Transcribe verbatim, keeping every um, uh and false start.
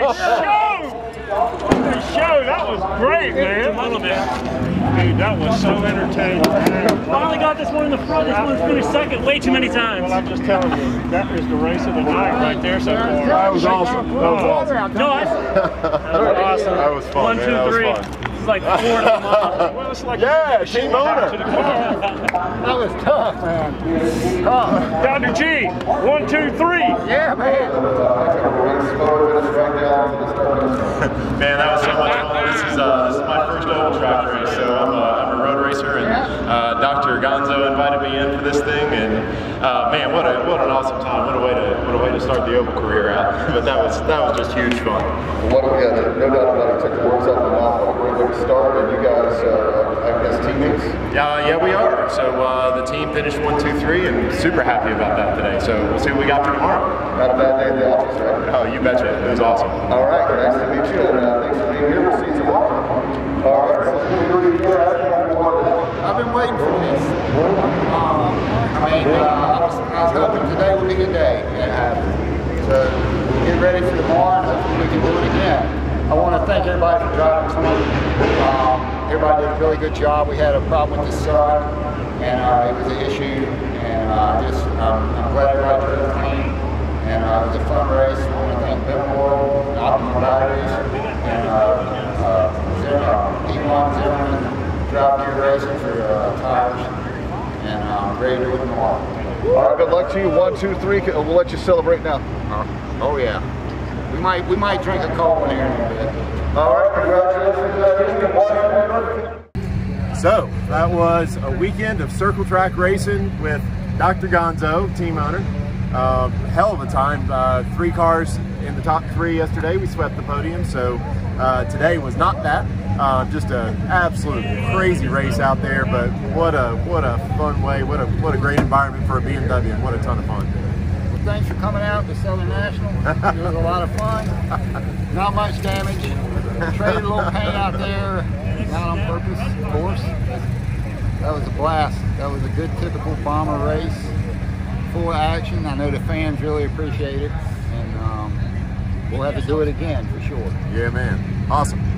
show! What a show! That was great, man. A little bit. Dude, that was so entertaining. Finally got this one in the front. This one's finished second way too many times. Well, I'm just telling you, that is the race of the night right there so far. That was awesome. That was awesome. No, I. That was awesome. That was fun. One, man. two, that three. Was fun. It's like four to mile. Well, it's like yeah, team owner. That was tough, man. Tough. Doctor G, one, two, three. Yeah, man. Man, that was so much fun. This is uh, this is my first oval track race, so I'm a, I'm a road racer, and uh, Doctor Gonzo invited me in for this thing, and uh, man, what a what an awesome time! What a way to what a way to start the oval career out. But that was that was just huge fun. What do we have? No doubt about it. Took the words out of my mouth. What a great way to start, and you guys, uh, I guess, teammates. Yeah, yeah, we are. So uh, the team finished one, two, three, and super happy about that today. So we'll see what we got for tomorrow. Not a bad day in the office, right? Oh, you betcha. It was awesome. All right, nice to meet you, and uh, thanks for being here. We'll see you tomorrow. All right, so I've been waiting for this. Um, I mean, uh, I, was, I was hoping today would be the day it happened. So get ready for tomorrow, and hopefully we can do it again. I want to thank everybody for driving clean. Um, everybody did a really good job. We had a problem with the sun, and uh, it was an issue. And uh, just, um, I'm glad everybody drove clean. And uh, it was a fun race. I want to thank BimmerWorld, Optimal Batteries, and uh, uh, Zero, E one, Zero, Drive Gear Racing for uh, tires. And I'm uh, ready to do it tomorrow. all right, good luck to you. One, two, three. We'll let you celebrate now. Uh, oh yeah. We might we might drink a cold one here in a bit. All right, congratulations. So that was a weekend of circle track racing with Doctor Gonzo, team owner. Uh, hell of a time. Uh, three cars in the top three yesterday. We swept the podium. So uh, today was not that. Uh, just an absolute crazy race out there. But what a what a fun way. What a what a great environment for a B M W, and what a ton of fun. Thanks for coming out to Southern National. It was a lot of fun. Not much damage. Traded a little paint out there. Not on purpose, of course. That was a blast. That was a good typical bomber race. Full action. I know the fans really appreciate it. And um, we'll have to do it again for sure. Yeah, man. Awesome.